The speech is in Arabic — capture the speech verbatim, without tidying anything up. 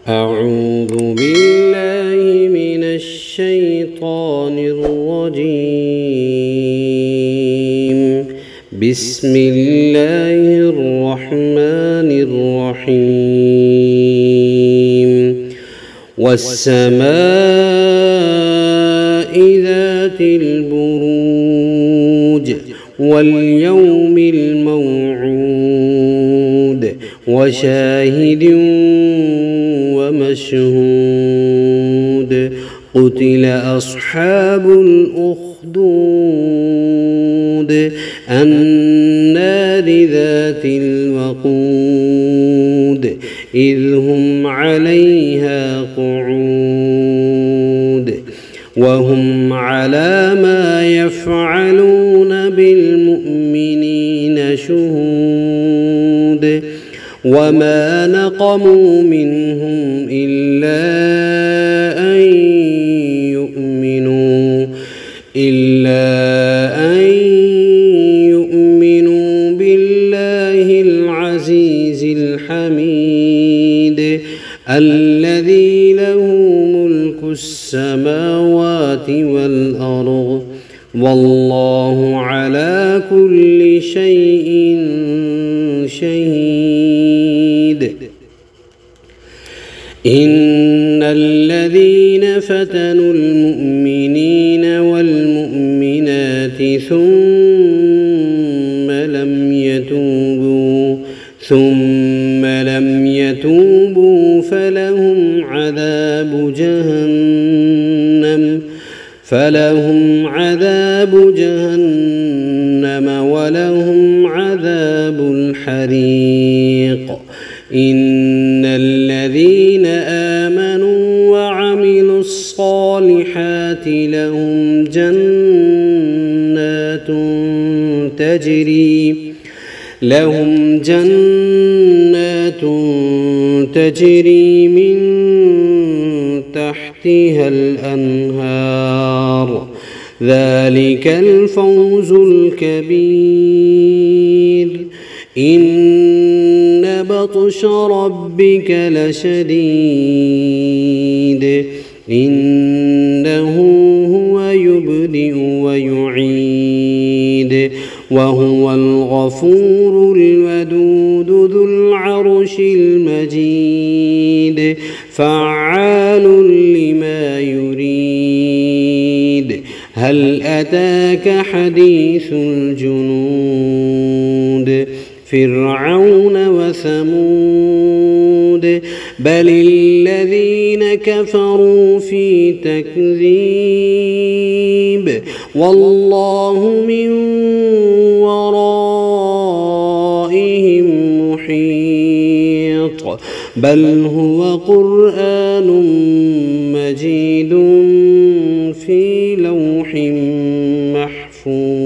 أعوذ بالله من الشيطان الرجيم. بسم الله الرحمن الرحيم. والسماء ذات البروج واليوم الموعود وشاهد ومشهود. قتل أصحاب الأخدود النار ذات الوقود إذ هم عليها قعود وهم على ما يفعلون بالمؤمنين شهود. وما نقموا منهم إلا أن يؤمنوا إلا أن يؤمنوا بالله العزيز الحميد الذي له ملك السماوات والأرض والله على كل شيء شهيد. إن الذين فتنوا المؤمنين والمؤمنات ثم لم يتوبوا ثم لم يتوبوا فلهم عذاب جهنم فلهم عذاب جهنم ولهم عذاب الحريق. إن الذين آمنوا وعملوا الصالحات لهم جنات تجري لهم جنات تجري من تحتها الأنهار ذلك الفوز الكبير. إن بطش ربك لشديد إنه هو يبدئ ويعيد وهو الغفور الودود ذو العرش المجيد فعال لما يريد. هل أتاك حديث الجنود فرعون وثمود بل الذين كفروا في تكذيب والله من ورائهم محيط. بل هو قرآن مجيد في لوح محفوظ.